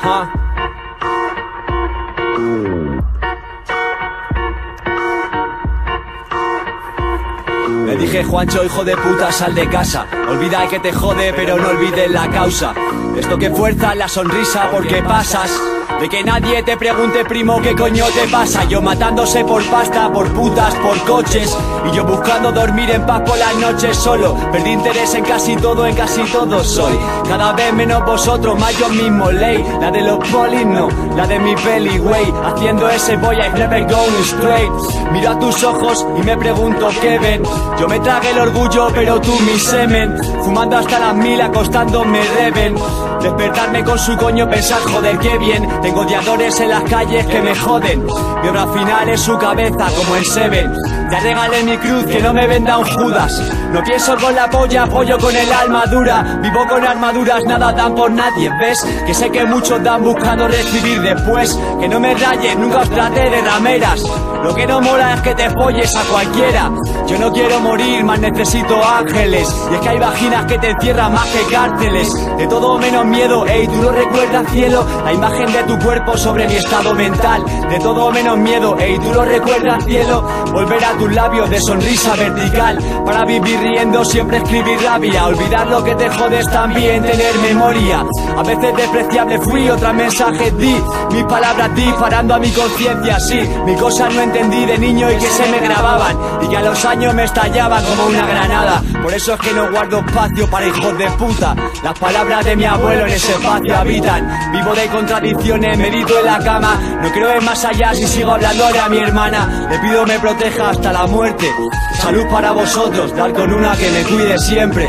Le dije, Juancho, hijo de puta, sal de casa. Olvida el que te jode, pero no olvides la causa. Esto que fuerza la sonrisa porque pasas de que nadie te pregunte, primo, qué coño te pasa. Yo matándose por pasta, por putas, por coches, y yo buscando dormir en paz por las noches solo. Perdí interés en casi todo soy. Cada vez menos vosotros, más yo mismo, ley. La de los polis no, la de mi peli, wey. Haciendo ese boy, I've never gone straight. Miro a tus ojos y me pregunto qué ven. Yo me tragué el orgullo, pero tú mi semen. Fumando hasta las 1000, acostándome deben. Despertarme con su coño, pensar, joder, qué bien. Tengo odiadores en las calles que me joden. Mi obra final es su cabeza, como en Seven. Ya regalé mi cruz, que no me venda un Judas. No pienso con la polla, apoyo con el alma dura. Vivo con armaduras, nada dan por nadie, ¿ves? Que sé que muchos dan buscando recibir después. Que no me rayes, nunca os traté de rameras. Lo que no mola es que te folles a cualquiera. Yo no quiero morir, más necesito ángeles. Y es que hay vaginas que te encierran más que cárceles. De todo menos miedo, ey, ¿tú no recuerdas, cielo? La imagen de tu cuerpo sobre mi estado mental. De todo menos miedo, ey, ¿tú lo recuerdas, cielo? Volver a tus labios de sonrisa vertical. Para vivir riendo, siempre escribir rabia. Olvidar lo que te jodes también, tener memoria. A veces despreciable fui, otras mensajes di. Mis palabras disparando a mi conciencia, sí. Mi cosa no entendí de niño y que se me grababan. Y que a los años me estallaban como una granada. Por eso es que no guardo espacio para hijos de puta. Las palabras de mi abuelo en ese espacio habitan. Vivo de contradicciones, medito en la cama. No creo en más allá si sigo hablándole a mi hermana. Le pido me proteja hasta la muerte. Salud para vosotros, dar con una que me cuide siempre.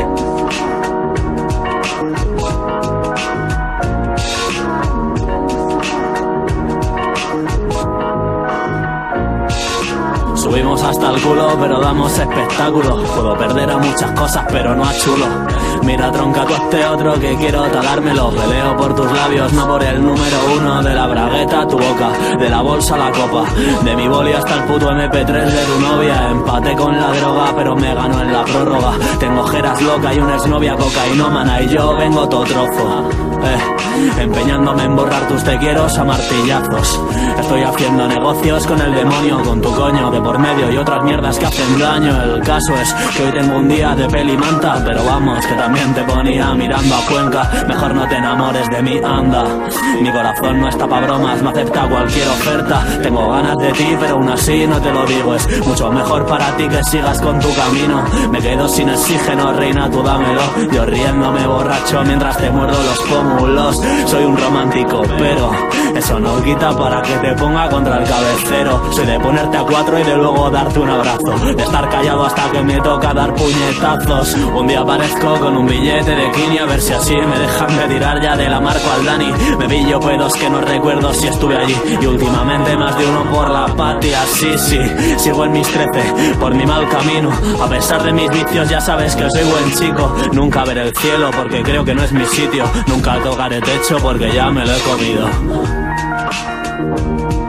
Subimos hasta el culo, pero damos espectáculo. Puedo perder a muchas cosas, pero no a chulo. Mira, tronca tú a este otro que quiero talármelo. Peleo por tus labios, no por el número 1. De la bragueta a tu boca, de la bolsa a la copa. De mi boli hasta el puto MP3 de tu novia. Empaté con la droga, pero me ganó en la prórroga. Tengo ojeras loca y una exnovia cocainómana. Y yo vengo todo trozo. Empeñándome en borrar tus te quieros a martillazos. Estoy haciendo negocios con el demonio, con tu coño de por medio y otras mierdas que hacen daño. El caso es que hoy tengo un día de peli manta, pero vamos, que también te ponía mirando a Cuenca. Mejor no te enamores de mí, anda. Mi corazón no está pa' bromas, no acepta cualquier oferta. Tengo ganas de ti, pero aún así no te lo digo. Es mucho mejor para ti que sigas con tu camino. Me quedo sin oxígeno, reina, tú dámelo. Yo riéndome borracho mientras te muerdo los pómulos. Soy un romántico, pero eso no quita para que te ponga contra el cabecero. Soy de ponerte a 4 y de luego darte un abrazo. De estar callado hasta que me toca dar puñetazos. Un día aparezco con un billete de Kini, a ver si así me dejan de tirar ya de la Marco al Dani. Me pillo pedos que no recuerdo si estuve allí. Y últimamente más de uno por la patria, sí, sigo en mis 13, por mi mal camino. A pesar de mis vicios ya sabes que soy buen chico. Nunca veré el cielo porque creo que no es mi sitio. Nunca tocaré techo porque ya me lo he comido.